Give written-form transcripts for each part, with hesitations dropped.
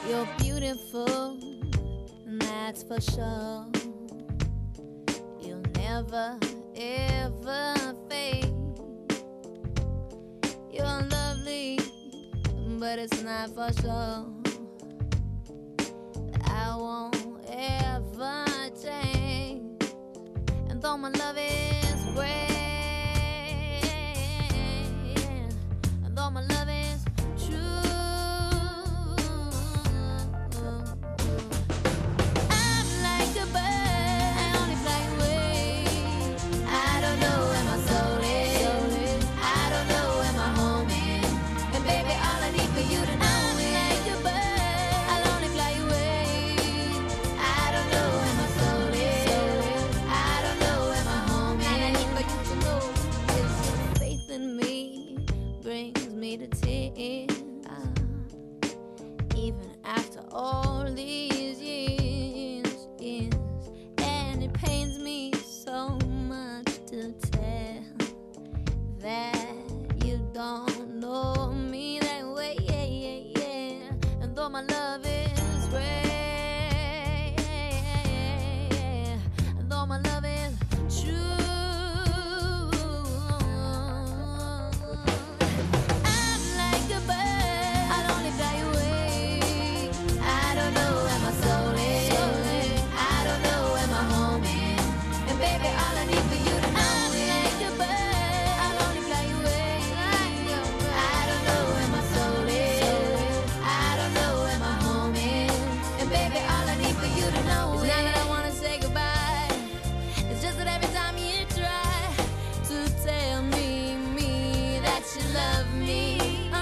You're beautiful, that's for sure. You'll never, ever fade. You're lovely, but it's not for sure. I won't ever change. And though my love is great, and though my love is true, I'm like a bird, I only fly away. I don't know where my soul is, I don't know where my home is. And baby, all I need for you to know is like a bird, I'll only fly away. I don't know where my soul is, I don't know where my home is. And I need for you to know is your faith in me brings me to tears. Even after all these years, and it pains me so much to tell that you don't know me that way, and though my love is great, and though my love is true, I'm like a bird, I'll only fly away. I don't know where my soul is, I don't know where my home is. And baby, all I need for you to know is like a bird, I'll only fly away. I don't know where my soul is, I don't know where my home is. And baby, all I need for you to know is not that I wanna say goodbye. It's just that every time you try to tell me that you love me,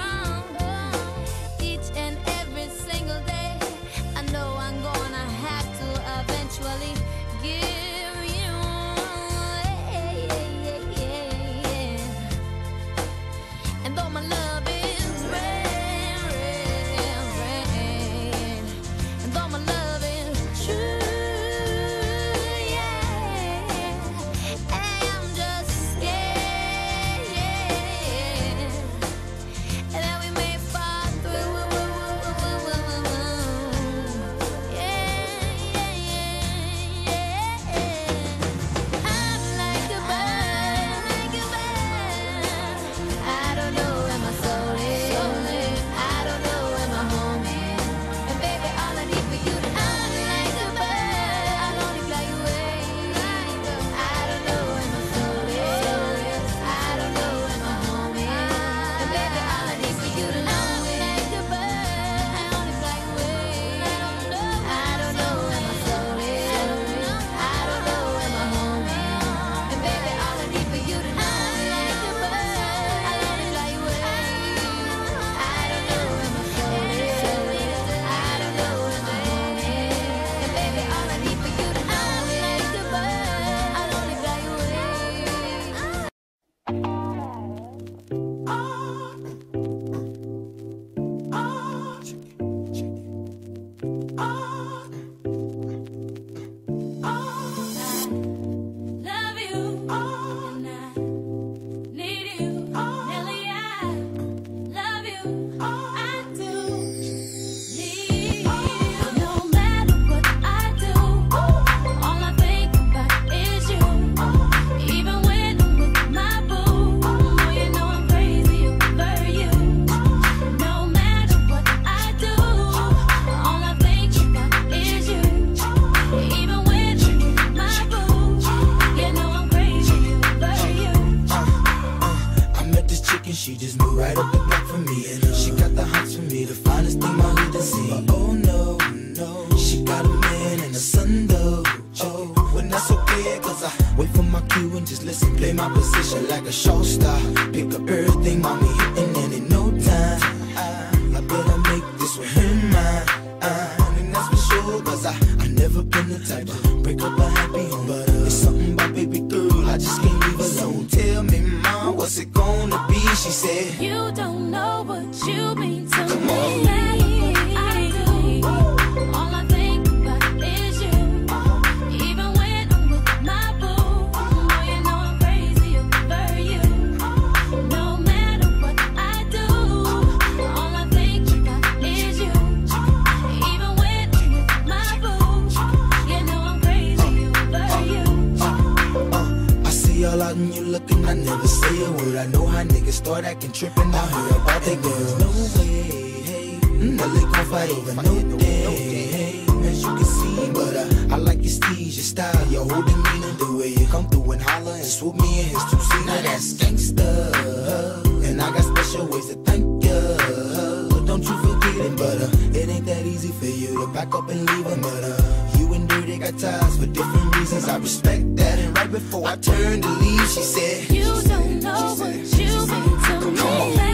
each and every single day, I know I'm gonna have to eventually give you, and though my love is rare, and though my love is true, I'm just scared that we may fall through. I'm like a bird, I don't know where my soul is, I don't know where my home is. And baby, all I need for you to know is like a bird, I'll only fly away. I don't know where my soul is, I don't know where my home is. And baby, all I need for you to know is like a bird, I'll only fly away. I don't know where my soul is, I don't know where my home is. And baby, all I need for you to know is like a bird, I'll only fly away. I don't know where my soul is, I don't know where my home is. And baby, all I need for you to know is like a bird, I'll only fly away. Love you, and I need you, Nelly. I love you, I do need you. No matter what I do, all I think about is you. Even when I'm with my boo, oh, you know I'm crazy over you. No matter what I do, all I think about is you. Even when I'm with my boo, you know I'm crazy over you. I met this chick and she just moved right up the block for me. And she got the hots for me, the finest thing my hood has seen. But oh no, no, she got a man and a son though. Oh, when that's okay, cause I wait for my cue and just listen, play my position like a show star. Pick up everything, mommy hitting, and in no time I better make this with him mine. And that's for sure, cause I never been the type to break up a happy home. But it's something about baby girl, I just can't leave alone. Tell me, mom, what's it gonna be? She said, You don't know what you mean to come me. on. I do. All I think about is you. Even when I'm with my boo, oh, you know I'm crazy over you. I never say a word. I know how niggas start acting trippin'. I heard about that girl. No way, hey. Now they gon' fight over no day, hey. As you can see, but I like your steez, your style, your whole demeanor, the way you come through and holler and swoop me in his two-seater. Now that's gangsta, and I got special ways to thank ya. Don't you forget it, but it ain't that easy for you to back up and leave him, but you and Dirty got ties for different reasons. I respect that, and right before I turned to leave, she said, you don't know what you mean to me.